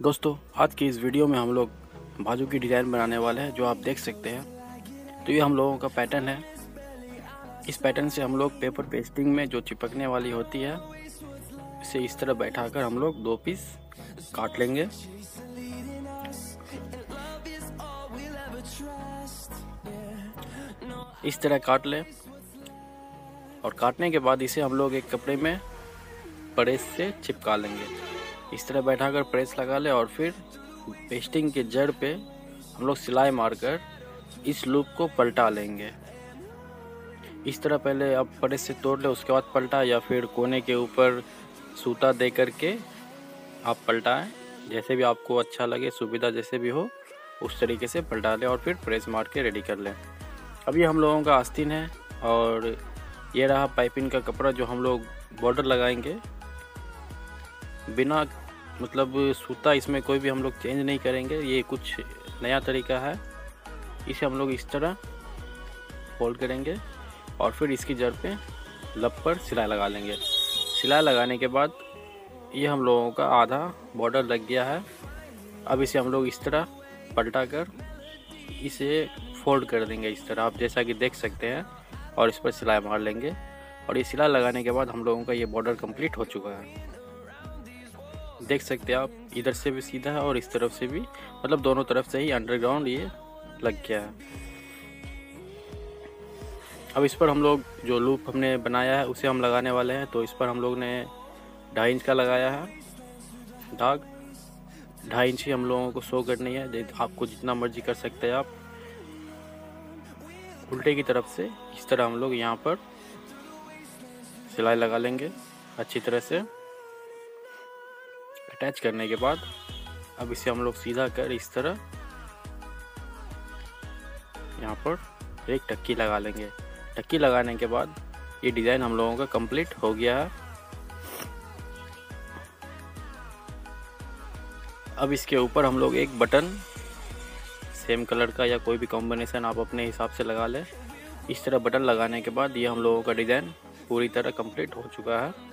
दोस्तों, आज की इस वीडियो में हम लोग बाजू की डिज़ाइन बनाने वाले हैं, जो आप देख सकते हैं। तो ये हम लोगों का पैटर्न है। इस पैटर्न से हम लोग पेपर पेस्टिंग में जो चिपकने वाली होती है, इसे इस तरह बैठाकर हम लोग 2 पीस काट लेंगे। इस तरह काट लें और काटने के बाद इसे हम लोग एक कपड़े में प्रेस से चिपका लेंगे। इस तरह बैठाकर प्रेस लगा ले और फिर पेस्टिंग के जड़ पे हम लोग सिलाई मारकर इस लूप को पलटा लेंगे। इस तरह पहले आप प्रेस से तोड़ ले, उसके बाद पलटा, या फिर कोने के ऊपर सूता दे करके आप पलटाएं। जैसे भी आपको अच्छा लगे, सुविधा जैसे भी हो उस तरीके से पलटा लें और फिर प्रेस मार के रेडी कर लें। अब ये हम लोगों का आस्तीन है और ये रहा पाइपिंग का कपड़ा जो हम लोग बॉर्डर लगाएंगे। बिना मतलब सूता इसमें कोई भी हम लोग चेंज नहीं करेंगे, ये कुछ नया तरीका है। इसे हम लोग इस तरह फोल्ड करेंगे और फिर इसकी जड़ पे लब पर सिलाई लगा लेंगे। सिलाई लगाने के बाद ये हम लोगों का आधा बॉर्डर लग गया है। अब इसे हम लोग इस तरह पलटा कर इसे फोल्ड कर देंगे इस तरह, आप जैसा कि देख सकते हैं, और इस पर सिलाई मार लेंगे। और ये सिलाई लगाने के बाद हम लोगों का ये बॉर्डर कंप्लीट हो चुका है। देख सकते हैं आप, इधर से भी सीधा है और इस तरफ से भी, मतलब दोनों तरफ से ही अंडरग्राउंड ये लग गया है। अब इस पर हम लोग जो लूप हमने बनाया है उसे हम लगाने वाले हैं। तो इस पर हम लोग ने 2.5 इंच का लगाया है दाग। 2.5 इंच ही हम लोगों को शो करनी है, आपको जितना मर्जी कर सकते हैं आप। उल्टे की तरफ से इस तरह हम लोग यहाँ पर सिलाई लगा लेंगे अच्छी तरह से। अटैच करने के बाद अब इसे हम लोग सीधा कर इस तरह यहाँ पर एक टक्की लगा लेंगे। टक्की लगाने के बाद ये डिज़ाइन हम लोगों का कंप्लीट हो गया है। अब इसके ऊपर हम लोग एक बटन सेम कलर का या कोई भी कॉम्बिनेशन आप अपने हिसाब से लगा लें। इस तरह बटन लगाने के बाद ये हम लोगों का डिज़ाइन पूरी तरह कंप्लीट हो चुका है।